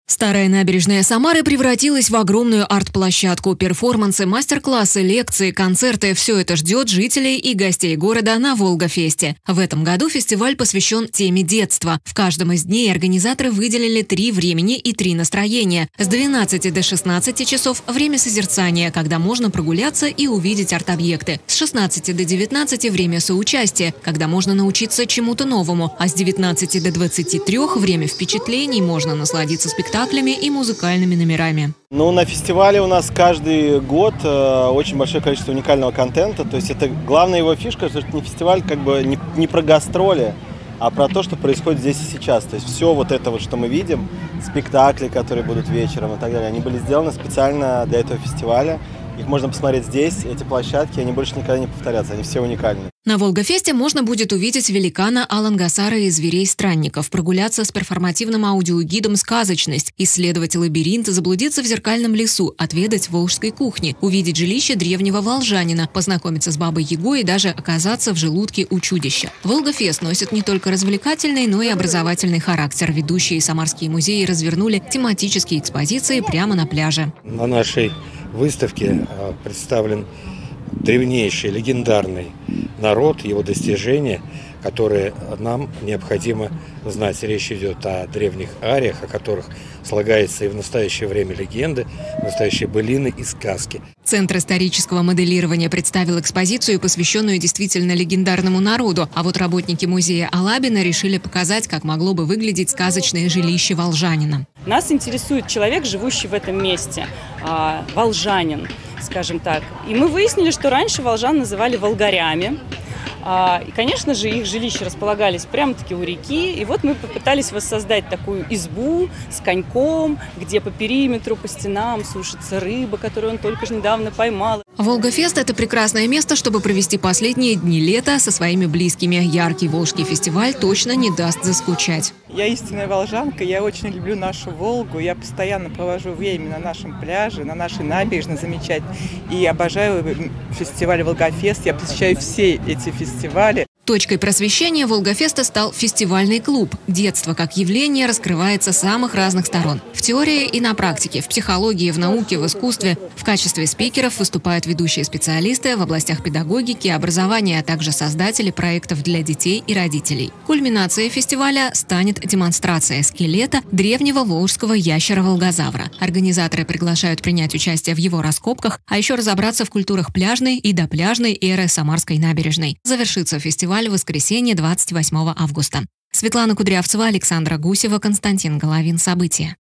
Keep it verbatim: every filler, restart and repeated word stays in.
Старая набережная Самары превратилась в огромную арт-площадку. Перформансы, мастер-классы, лекции, концерты – все это ждет жителей и гостей города на Волгофесте. В этом году фестиваль посвящен теме детства. В каждом из дней организаторы выделили три времени и три настроения. С двенадцати до шестнадцати часов – время созерцания, когда можно прогуляться и увидеть арт-объекты. С шестнадцати до девятнадцати – время соучастия, когда можно научиться чему-то новому. А с девятнадцати до двадцати трёх – время впечатлений, можно насладиться спектаклями и музыкальными номерами. Ну, на фестивале у нас каждый год э, очень большое количество уникального контента. То есть это главная его фишка, что это не фестиваль как бы не, не про гастроли, а про то, что происходит здесь и сейчас. То есть все вот это вот, что мы видим, спектакли, которые будут вечером и так далее, они были сделаны специально для этого фестиваля. Их можно посмотреть здесь, эти площадки, они больше никогда не повторятся, они все уникальны. На Волгофесте можно будет увидеть великана Алангасара и зверей-странников, прогуляться с перформативным аудиогидом «Сказочность», исследовать лабиринт, заблудиться в зеркальном лесу, отведать волжской кухни, увидеть жилище древнего волжанина, познакомиться с бабой-ягой и даже оказаться в желудке у чудища. Волгофест носит не только развлекательный, но и образовательный характер. Ведущие самарские музеи развернули тематические экспозиции прямо на пляже. На нашей выставке представлен древнейший, легендарный народ, его достижения, которые нам необходимо знать. Речь идет о древних ариях, о которых слагается и в настоящее время легенды, настоящие былины и сказки. Центр исторического моделирования представил экспозицию, посвященную действительно легендарному народу. А вот работники музея Алабина решили показать, как могло бы выглядеть сказочное жилище волжанина. Нас интересует человек, живущий в этом месте, волжанин, скажем так. И мы выяснили, что раньше волжан называли волгарями. И, конечно же, их жилища располагались прямо-таки у реки. И вот мы попытались воссоздать такую избу с коньком, где по периметру, по стенам сушится рыба, которую он только что недавно поймал. Волгофест – это прекрасное место, чтобы провести последние дни лета со своими близкими. Яркий волжский фестиваль точно не даст заскучать. Я истинная волжанка, я очень люблю нашу Волгу. Я постоянно провожу время на нашем пляже, на нашей набережной замечательной. И обожаю фестиваль Волгофест. Я посещаю все эти фестивали. Точкой просвещения Волгофеста стал фестивальный клуб. Детство как явление раскрывается с самых разных сторон. В теории и на практике, в психологии, в науке, в искусстве. В качестве спикеров выступают ведущие специалисты в областях педагогики, образования, а также создатели проектов для детей и родителей. Кульминацией фестиваля станет демонстрация скелета древнего волжского ящера-волгозавра. Организаторы приглашают принять участие в его раскопках, а еще разобраться в культурах пляжной и допляжной эры Самарской набережной. Завершится фестиваль в воскресенье двадцать восьмого августа. Светлана Кудрявцева, Александра Гусева, Константин Головин. События.